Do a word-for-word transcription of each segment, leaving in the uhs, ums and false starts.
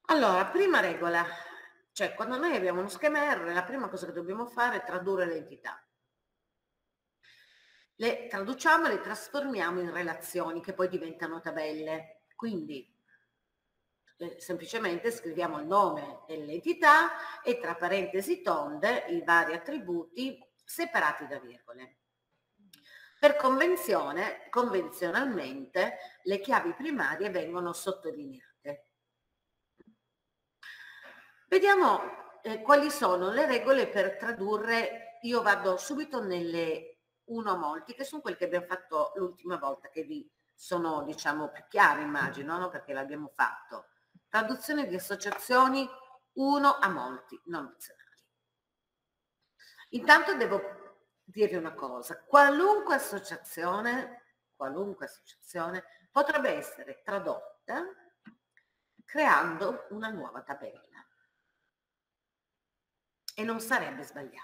Allora, prima regola, cioè quando noi abbiamo uno schema R, la prima cosa che dobbiamo fare è tradurre le entità. Le traduciamo e le trasformiamo in relazioni che poi diventano tabelle. Quindi eh, semplicemente scriviamo il nome dell'entità e tra parentesi tonde i vari attributi separati da virgole. Per convenzione, convenzionalmente, le chiavi primarie vengono sottolineate. Vediamo eh, quali sono le regole per tradurre. Io vado subito nelle uno molti, che sono quelle che abbiamo fatto l'ultima volta, che vi sono, diciamo, più chiare, immagino, no? Perché l'abbiamo fatto. Traduzione di associazioni uno a molti, non nazionali. Intanto devo dirvi una cosa, qualunque associazione, qualunque associazione potrebbe essere tradotta creando una nuova tabella e non sarebbe sbagliato.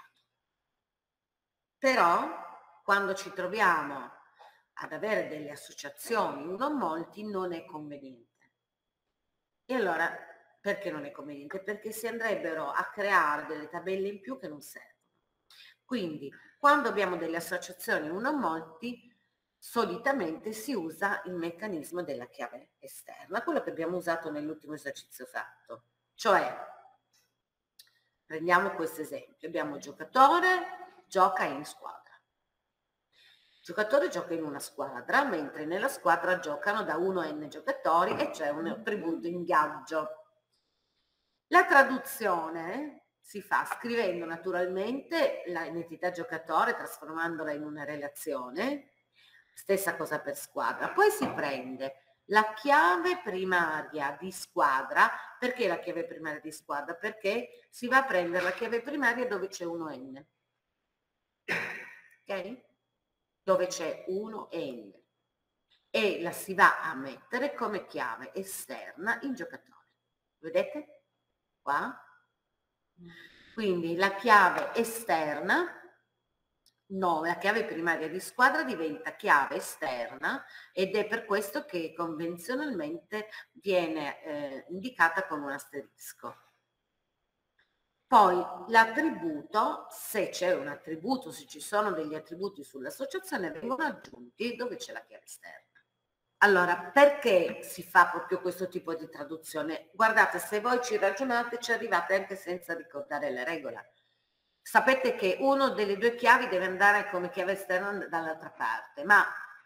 Però quando ci troviamo ad avere delle associazioni uno a molti non è conveniente. E allora perché non è conveniente? Perché si andrebbero a creare delle tabelle in più che non servono. Quindi quando abbiamo delle associazioni uno a molti, solitamente si usa il meccanismo della chiave esterna, quello che abbiamo usato nell'ultimo esercizio fatto. Cioè, prendiamo questo esempio, abbiamo giocatore, gioca in squadra. Il giocatore gioca in una squadra, mentre nella squadra giocano da uno a n giocatori e c'è un attributo ingaggio. La traduzione si fa scrivendo naturalmente l'entità giocatore, trasformandola in una relazione, stessa cosa per squadra. Poi si prende la chiave primaria di squadra. Perché la chiave primaria di squadra? Perché si va a prendere la chiave primaria dove c'è uno n. Ok? Dove c'è uno e n. E la si va a mettere come chiave esterna in giocatore. Vedete? Qua. Quindi la chiave esterna, no, la chiave primaria di squadra diventa chiave esterna ed è per questo che convenzionalmente viene eh, indicata con un asterisco. Poi l'attributo, se c'è un attributo, se ci sono degli attributi sull'associazione, vengono aggiunti dove c'è la chiave esterna. Allora, perché si fa proprio questo tipo di traduzione? Guardate, se voi ci ragionate, ci arrivate anche senza ricordare le regole. Sapete che uno delle due chiavi deve andare come chiave esterna dall'altra parte, ma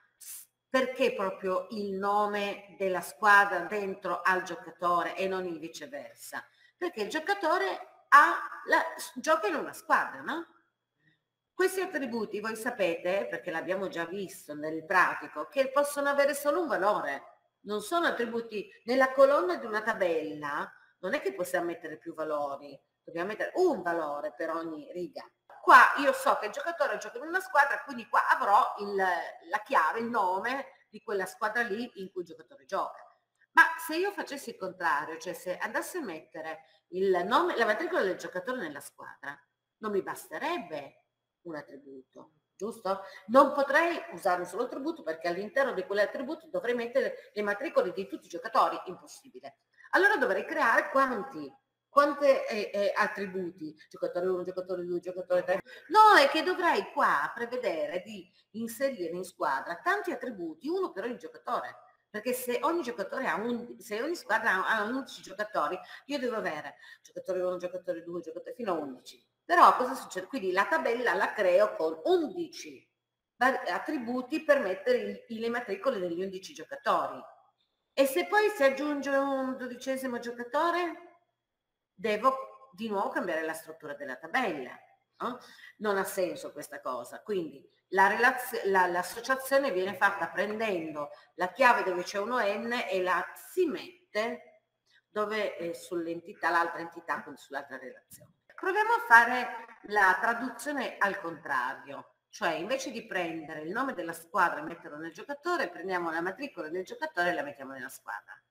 perché proprio il nome della squadra dentro al giocatore e non il viceversa? Perché il giocatore ha la, gioca in una squadra, no? Questi attributi voi sapete, perché l'abbiamo già visto nel pratico, che possono avere solo un valore, non sono attributi nella colonna di una tabella, non è che possiamo mettere più valori, dobbiamo mettere un valore per ogni riga. Qua io so che il giocatore gioca in una squadra, quindi qua avrò il, la chiave, il nome di quella squadra lì in cui il giocatore gioca. Ma se io facessi il contrario, cioè se andassi a mettere il nome, la matricola del giocatore nella squadra, non mi basterebbe un attributo, giusto? Non potrei usare un solo attributo perché all'interno di quell'attributo dovrei mettere le matricole di tutti i giocatori, impossibile. Allora dovrei creare quanti? Quanti eh, eh, attributi? Giocatore uno, giocatore due, giocatore tre. No, è che dovrei qua prevedere di inserire in squadra tanti attributi, uno per ogni giocatore. Perché se ogni giocatore ha un, se ogni squadra ha undici giocatori, io devo avere giocatore uno, giocatore due, giocatore fino a undici. Però cosa succede? Quindi la tabella la creo con undici attributi per mettere le matricole degli undici giocatori. E se poi si aggiunge un dodicesimo giocatore, devo di nuovo cambiare la struttura della tabella. No? Non ha senso questa cosa. Quindi l'associazione la, viene fatta prendendo la chiave dove c'è uno n e la si mette dove eh, sull'entità, l'altra entità, quindi sull'altra relazione. Proviamo a fare la traduzione al contrario, cioè invece di prendere il nome della squadra e metterlo nel giocatore, prendiamo la matricola del giocatore e la mettiamo nella squadra.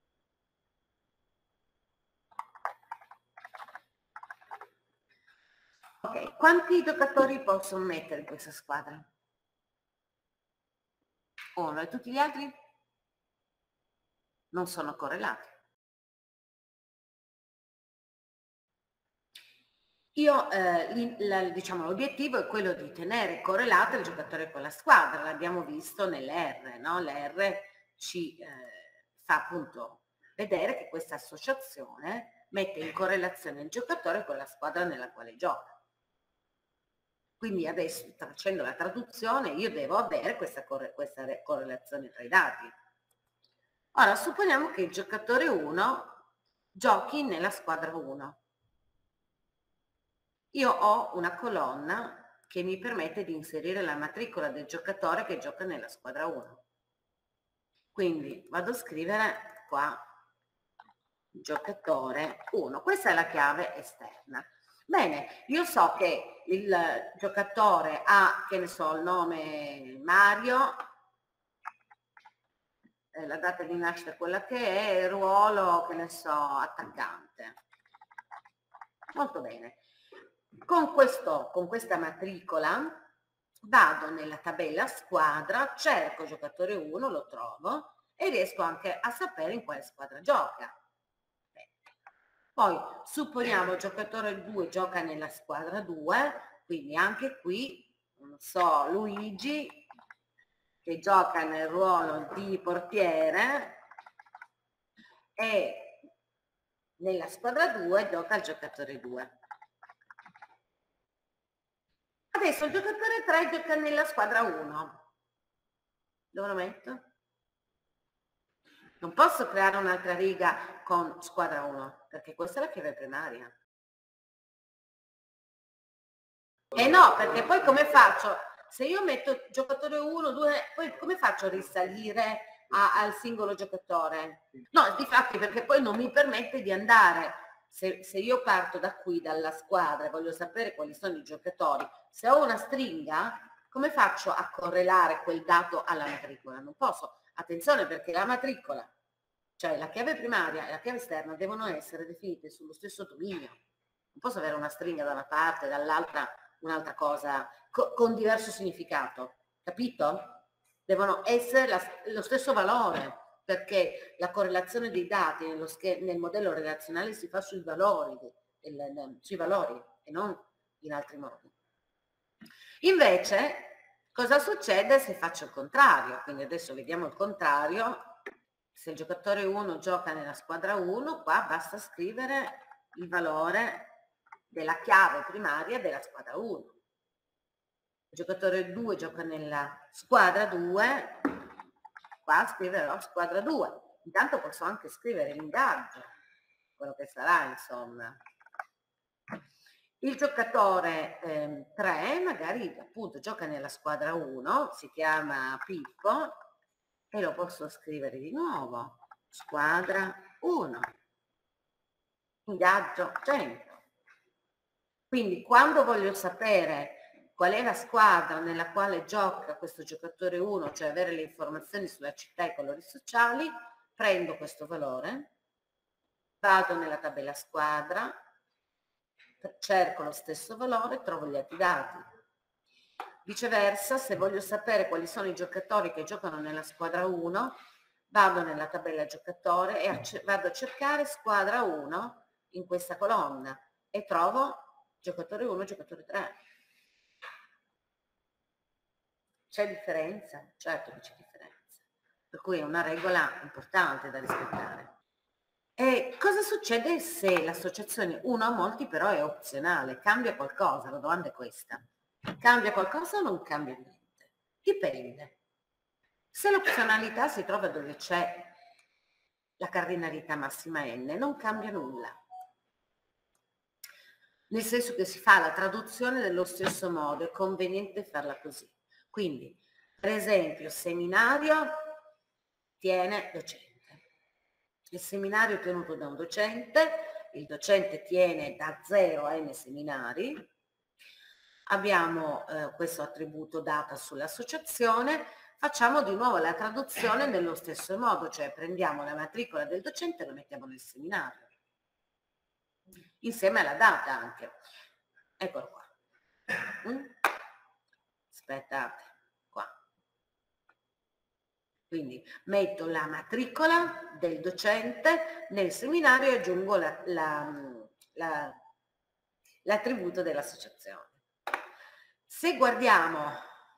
Ok, quanti giocatori posso mettere in questa squadra? Uno, e tutti gli altri non sono correlati. io, eh, la, diciamo, l'obiettivo è quello di tenere correlato il giocatore con la squadra, l'abbiamo visto nell'R, no? L'R ci eh, fa appunto vedere che questa associazione mette in correlazione il giocatore con la squadra nella quale gioca. Quindi adesso, facendo la traduzione, io devo avere questa, corre questa correlazione tra i dati. Ora, supponiamo che il giocatore uno giochi nella squadra uno. Io ho una colonna che mi permette di inserire la matricola del giocatore che gioca nella squadra uno. Quindi vado a scrivere qua giocatore uno. Questa è la chiave esterna. Bene, io so che il giocatore ha, che ne so, il nome Mario, eh, la data di nascita quella che è, il ruolo, che ne so, attaccante. Molto bene. Con, questo, con questa matricola vado nella tabella squadra, cerco giocatore uno, lo trovo e riesco anche a sapere in quale squadra gioca. Poi supponiamo giocatore due gioca nella squadra due, quindi anche qui, non so, Luigi che gioca nel ruolo di portiere e nella squadra due gioca il giocatore due. Adesso il giocatore tre gioca nella squadra uno. Dove lo metto? Non posso creare un'altra riga con squadra uno, perché questa è la chiave primaria. E no, perché poi come faccio? Se io metto giocatore uno, due, poi come faccio a risalire a, al singolo giocatore? No, difatti perché poi non mi permette di andare, se, se io parto da qui, dalla squadra, e voglio sapere quali sono i giocatori, se ho una stringa, come faccio a correlare quel dato alla matricola? Non posso. Attenzione, perché la matricola, cioè la chiave primaria e la chiave esterna, devono essere definite sullo stesso dominio. Non posso avere una stringa da una parte e dall'altra un'altra cosa co con diverso significato, capito? Devono essere la, lo stesso valore, perché la correlazione dei dati nello nel modello relazionale si fa sui valori, del, sui valori e non in altri modi. Invece, cosa succede se faccio il contrario? Quindi adesso vediamo il contrario. Se il giocatore uno gioca nella squadra uno, qua basta scrivere il valore della chiave primaria della squadra uno. Il giocatore due gioca nella squadra due, qua scriverò squadra due. Intanto posso anche scrivere l'ingaggio, quello che sarà, insomma. Il giocatore eh, tre magari appunto gioca nella squadra uno, si chiama Pippo e lo posso scrivere di nuovo, squadra uno, ingaggio cento. Quindi quando voglio sapere qual è la squadra nella quale gioca questo giocatore uno, cioè avere le informazioni sulla città e i colori sociali, prendo questo valore, vado nella tabella squadra, cerco lo stesso valore, trovo gli altri dati. Viceversa, se voglio sapere quali sono i giocatori che giocano nella squadra uno, vado nella tabella giocatore e vado a cercare squadra uno in questa colonna e trovo giocatore uno, giocatore tre. C'è differenza? Certo che c'è differenza. Per cui è una regola importante da rispettare. E cosa succede se l'associazione uno a molti però è opzionale? Cambia qualcosa? La domanda è questa. Cambia qualcosa o non cambia niente? Dipende. Se l'opzionalità si trova dove c'è la cardinalità massima n, non cambia nulla. Nel senso che si fa la traduzione nello stesso modo, è conveniente farla così. Quindi, per esempio, seminario tiene docente. Il seminario è tenuto da un docente, il docente tiene da zero a n seminari, abbiamo eh, questo attributo data sull'associazione, facciamo di nuovo la traduzione nello stesso modo, cioè prendiamo la matricola del docente e la mettiamo nel seminario, insieme alla data anche. Eccolo qua. Mm? Aspettate, qua. Quindi metto la matricola del docente nel seminario e aggiungo la, la, la, l'attributo dell'associazione. Se guardiamo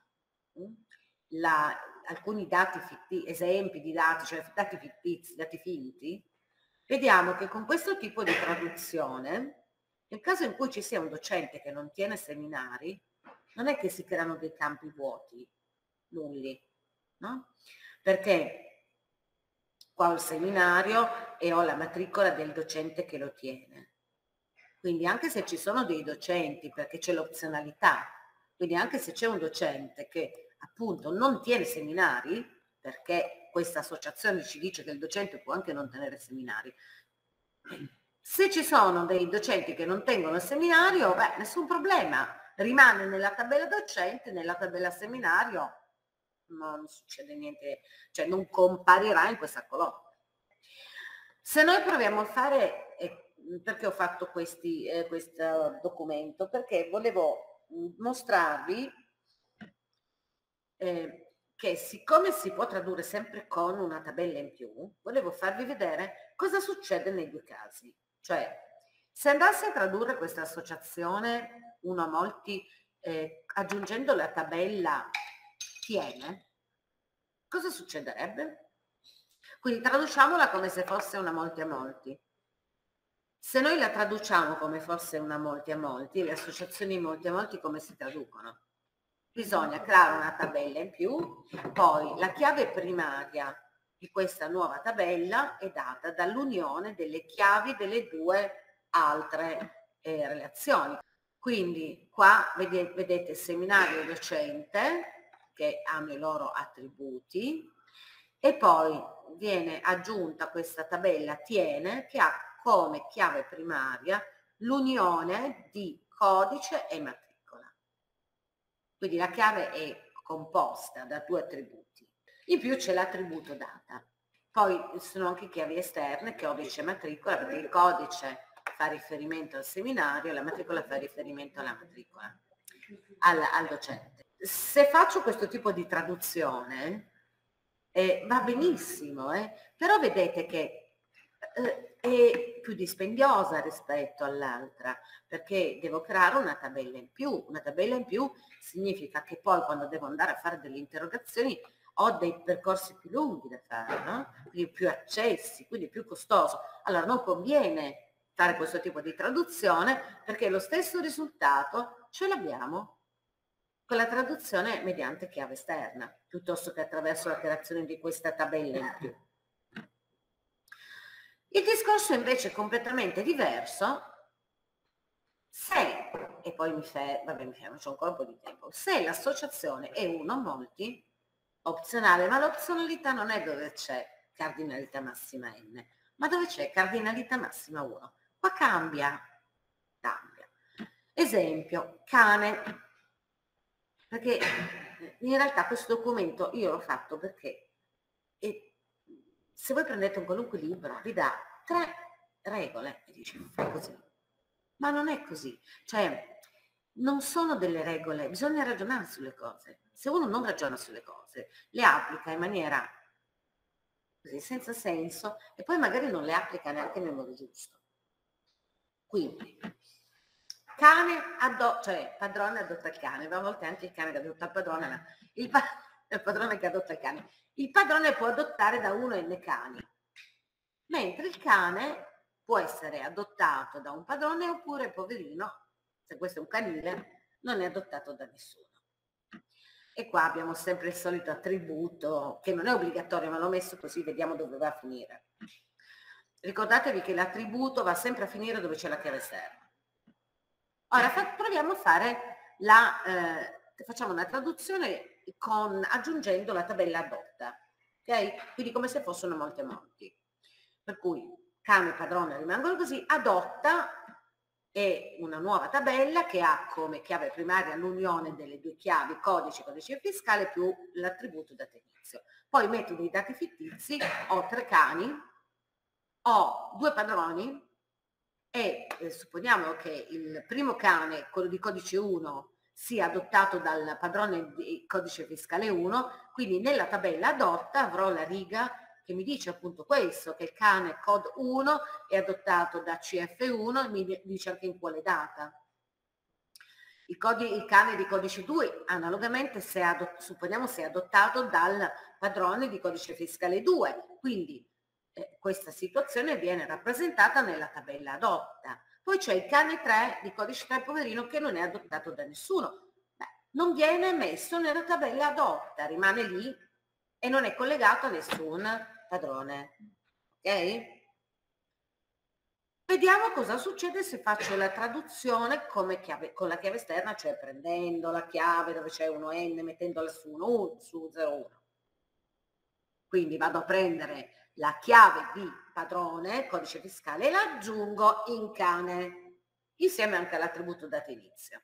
la, alcuni dati fitti, esempi di dati, cioè dati fittizi, dati finti, vediamo che con questo tipo di traduzione, nel caso in cui ci sia un docente che non tiene seminari, non è che si creano dei campi vuoti, nulli, no? Perché qua ho il seminario e ho la matricola del docente che lo tiene. Quindi anche se ci sono dei docenti, perché c'è l'opzionalità, quindi anche se c'è un docente che appunto non tiene seminari, perché questa associazione ci dice che il docente può anche non tenere seminari, se ci sono dei docenti che non tengono il seminario, beh, nessun problema, rimane nella tabella docente, nella tabella seminario non succede niente, cioè non comparirà in questa colonna. Se noi proviamo a fare, eh, perché ho fatto questi, eh, questo documento? Perché volevo mostrarvi eh, che siccome si può tradurre sempre con una tabella in più, volevo farvi vedere cosa succede nei due casi. Cioè, se andassi a tradurre questa associazione uno a molti eh, aggiungendo la tabella tiene, cosa succederebbe? Quindi traduciamola come se fosse una molti a molti. Se noi la traduciamo come fosse una molti a molti, le associazioni molti a molti come si traducono? Bisogna creare una tabella in più, poi la chiave primaria di questa nuova tabella è data dall'unione delle chiavi delle due altre eh, relazioni. Quindi qua vedete, vedete seminario docente che hanno i loro attributi e poi viene aggiunta questa tabella tiene che ha come chiave primaria l'unione di codice e matricola. Quindi la chiave è composta da due attributi. In più c'è l'attributo data. Poi ci sono anche chiavi esterne, codice e matricola, perché il codice fa riferimento al seminario, la matricola fa riferimento alla matricola, al, al docente. Se faccio questo tipo di traduzione, eh, va benissimo, eh? Però vedete che eh, è più dispendiosa rispetto all'altra, perché devo creare una tabella in più. Una tabella in più significa che poi quando devo andare a fare delle interrogazioni ho dei percorsi più lunghi da fare, no? Quindi più accessi, quindi più costoso. Allora non conviene fare questo tipo di traduzione perché lo stesso risultato ce l'abbiamo con la traduzione mediante chiave esterna, piuttosto che attraverso la creazione di questa tabella in più. Il discorso invece è completamente diverso se, e poi mi fermo, vabbè mi fermo, c'ho ancora un po' di tempo, se l'associazione è uno o molti, opzionale, ma l'opzionalità non è dove c'è cardinalità massima n, ma dove c'è cardinalità massima uno. Qua cambia, cambia. Esempio, cane, perché in realtà questo documento io l'ho fatto perché e se voi prendete un qualunque libro vi dà tre regole e dici fai così, ma non è così, cioè non sono delle regole, bisogna ragionare sulle cose. Se uno non ragiona sulle cose, le applica in maniera così senza senso e poi magari non le applica neanche nel modo giusto. Quindi cane adotta, cioè padrone adotta il cane, a volte anche il cane che adotta il padrone, ma il, pa il padrone che adotta il cane. Il padrone può adottare da uno n cani, mentre il cane può essere adottato da un padrone oppure, poverino, se questo è un canile, non è adottato da nessuno. E qua abbiamo sempre il solito attributo, che non è obbligatorio, ma l'ho messo così vediamo dove va a finire. Ricordatevi che l'attributo va sempre a finire dove c'è la chiave esterna. Ora proviamo a fare la, eh, facciamo una traduzione con, aggiungendo la tabella adotta, ok? Quindi come se fossero molti e molti. Per cui cane e padrone rimangono così, adotta è una nuova tabella che ha come chiave primaria l'unione delle due chiavi codice, codice fiscale più l'attributo datinizio. Poi metto dei dati fittizi, ho tre cani, ho due padroni e eh, supponiamo che il primo cane, quello di codice uno, sia adottato dal padrone di codice fiscale uno, quindi nella tabella adotta avrò la riga che mi dice appunto questo, che il cane cod uno è adottato da C F uno e mi dice anche in quale data. Il, codi, il cane di codice due analogamente se adott, supponiamo sia adottato dal padrone di codice fiscale due, quindi eh, questa situazione viene rappresentata nella tabella adotta. Poi c'è il cane tre di codice tre poverino che non è adottato da nessuno. Beh, non viene messo nella tabella adotta, rimane lì e non è collegato a nessun padrone. Ok? Vediamo cosa succede se faccio la traduzione come chiave, con la chiave esterna, cioè prendendo la chiave dove c'è uno N, mettendola su uno, su zero uno. Quindi vado a prendere la chiave di padrone, codice fiscale, e la aggiungo in cane, insieme anche all'attributo data inizio.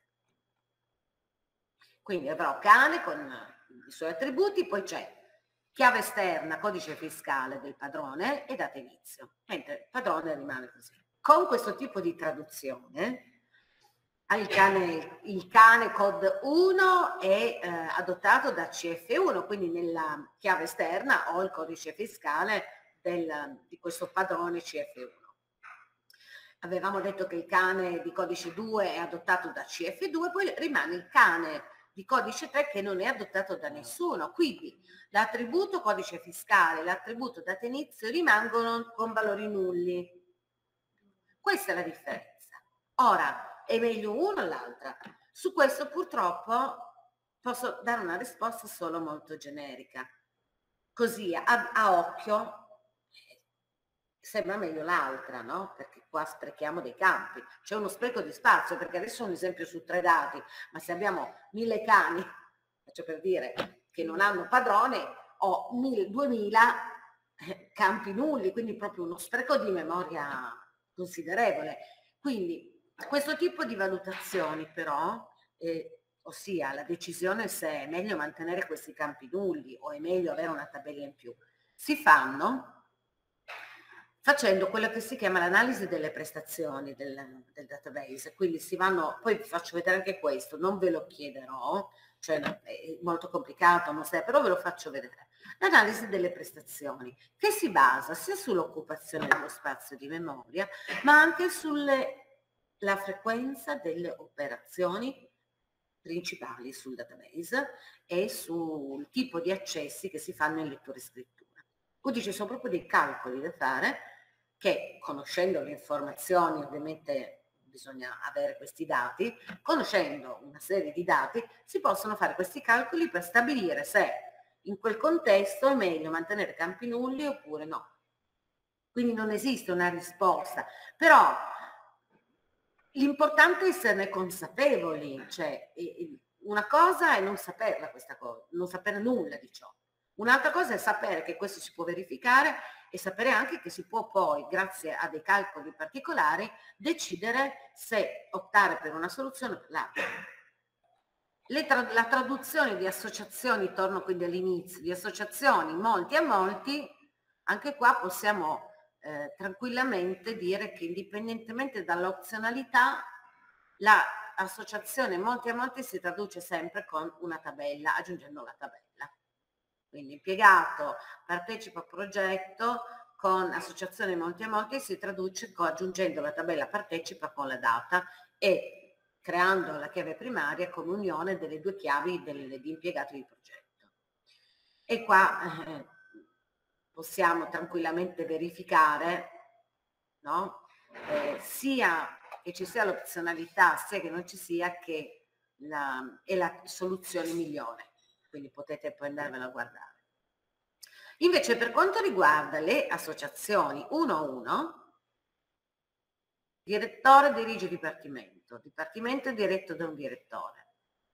Quindi avrò cane con i suoi attributi, poi c'è chiave esterna, codice fiscale del padrone e data inizio, mentre il padrone rimane così. Con questo tipo di traduzione, il cane, il cane cod uno è eh, adottato da C F uno, quindi nella chiave esterna ho il codice fiscale del, di questo padrone C F uno. Avevamo detto che il cane di codice due è adottato da C F due, poi rimane il cane di codice tre che non è adottato da nessuno, quindi l'attributo codice fiscale e l'attributo data inizio rimangono con valori nulli. Questa è la differenza. Ora, è meglio una o l'altra? Su questo purtroppo posso dare una risposta solo molto generica. Così, a, a occhio, sembra meglio l'altra, no? Perché qua sprechiamo dei campi. C'è uno spreco di spazio, perché adesso è un esempio su tre dati, ma se abbiamo mille cani, faccio per dire, che non hanno padrone, ho duemila campi nulli, quindi proprio uno spreco di memoria considerevole. Quindi questo tipo di valutazioni però, eh, ossia la decisione se è meglio mantenere questi campi nulli o è meglio avere una tabella in più, si fanno facendo quello che si chiama l'analisi delle prestazioni del, del database. Quindi si vanno, poi vi faccio vedere anche questo, non ve lo chiederò, cioè è molto complicato, non sei, però ve lo faccio vedere. L'analisi delle prestazioni, che si basa sia sull'occupazione dello spazio di memoria, ma anche sulla frequenza delle operazioni principali sul database e sul tipo di accessi che si fanno in lettura e scrittura. Quindi ci sono proprio dei calcoli da fare che, conoscendo le informazioni, ovviamente bisogna avere questi dati, conoscendo una serie di dati si possono fare questi calcoli per stabilire se in quel contesto è meglio mantenere campi nulli oppure no. Quindi non esiste una risposta, però l'importante è esserne consapevoli, cioè una cosa è non saperla questa cosa, non sapere nulla di ciò. Un'altra cosa è sapere che questo si può verificare e sapere anche che si può poi, grazie a dei calcoli particolari, decidere se optare per una soluzione o per l'altra. Tra la traduzione di associazioni, torno quindi all'inizio, di associazioni molti a molti, anche qua possiamo eh, tranquillamente dire che indipendentemente dall'opzionalità, l'associazione molti a molti si traduce sempre con una tabella, aggiungendo la tabella. Quindi impiegato partecipa a progetto con associazione molti a molti si traduce con, aggiungendo la tabella partecipa con la data e creando la chiave primaria come unione delle due chiavi del, di impiegato di progetto. E qua eh, possiamo tranquillamente verificare, no? eh, sia che ci sia l'opzionalità sia che non ci sia, che la, è la soluzione migliore. Quindi potete poi andarvela a guardare. Invece per quanto riguarda le associazioni uno a uno, direttore dirige dipartimento, dipartimento è diretto da un direttore.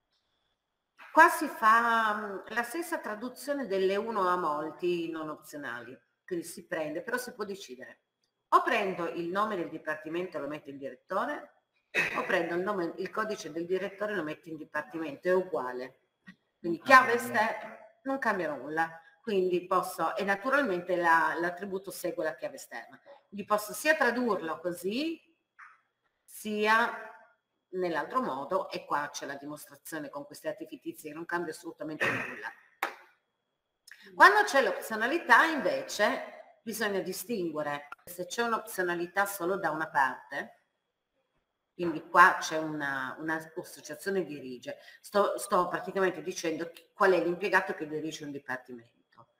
Qua si fa la stessa traduzione delle uno a molti non opzionali, quindi si prende, però si può decidere. O prendo il nome del dipartimento e lo metto in direttore, o prendo il, nome, il codice del direttore e lo metto in dipartimento, è uguale. Quindi chiave esterna non cambia nulla, quindi posso, e naturalmente l'attributo la, segue la chiave esterna, quindi posso sia tradurlo così, sia nell'altro modo, e qua c'è la dimostrazione con questi atti fittizi che non cambia assolutamente nulla. Quando c'è l'opzionalità invece bisogna distinguere se c'è un'opzionalità solo da una parte Quindi qua c'è una, un'associazione dirige. Sto, sto praticamente dicendo qual è l'impiegato che dirige un dipartimento.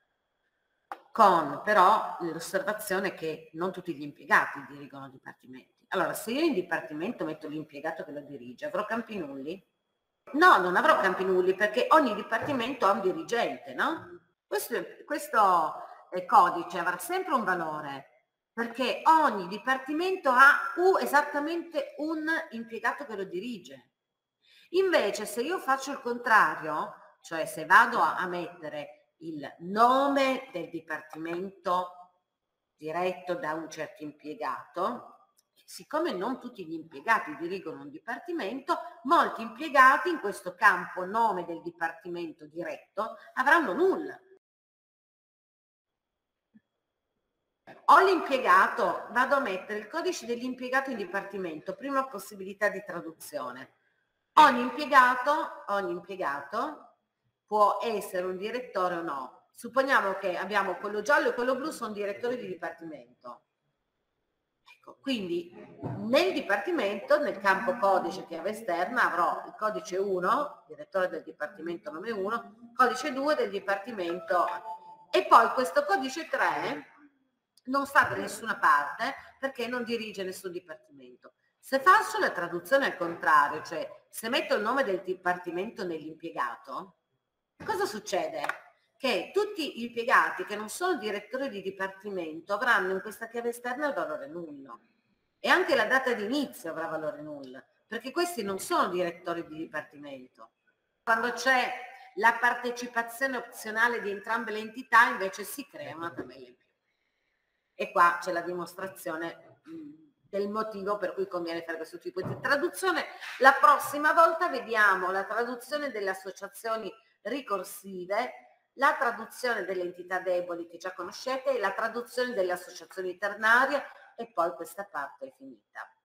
Con però l'osservazione che non tutti gli impiegati dirigono dipartimenti. Allora, se io in dipartimento metto l'impiegato che lo dirige, avrò campi nulli? No, non avrò campi nulli perché ogni dipartimento ha un dirigente, no? Questo, questo eh, codice avrà sempre un valore perché ogni dipartimento ha uh, esattamente un impiegato che lo dirige. Invece se io faccio il contrario, cioè se vado a, a mettere il nome del dipartimento diretto da un certo impiegato, siccome non tutti gli impiegati dirigono un dipartimento, molti impiegati in questo campo nome del dipartimento diretto avranno nulla. Ho l'impiegato, vado a mettere il codice dell'impiegato in dipartimento, prima possibilità di traduzione. Ogni impiegato, ogni impiegato può essere un direttore o no. Supponiamo che abbiamo quello giallo e quello blu sono direttori di dipartimento. Ecco, quindi nel dipartimento, nel campo codice chiave esterna, avrò il codice uno, direttore del dipartimento nome uno, codice due del dipartimento, e poi questo codice tre non sta da nessuna parte perché non dirige nessun dipartimento. Se faccio la traduzione al contrario, cioè se metto il nome del dipartimento nell'impiegato, cosa succede? Che tutti gli impiegati che non sono direttori di dipartimento avranno in questa chiave esterna il valore nullo e anche la data di inizio avrà valore nullo, perché questi non sono direttori di dipartimento. Quando c'è la partecipazione opzionale di entrambe le entità invece si crea una tabella in più. E qua c'è la dimostrazione del motivo per cui conviene fare questo tipo di traduzione. La prossima volta vediamo la traduzione delle associazioni ricorsive, la traduzione delle entità deboli che già conoscete e la traduzione delle associazioni ternarie, e poi questa parte è finita.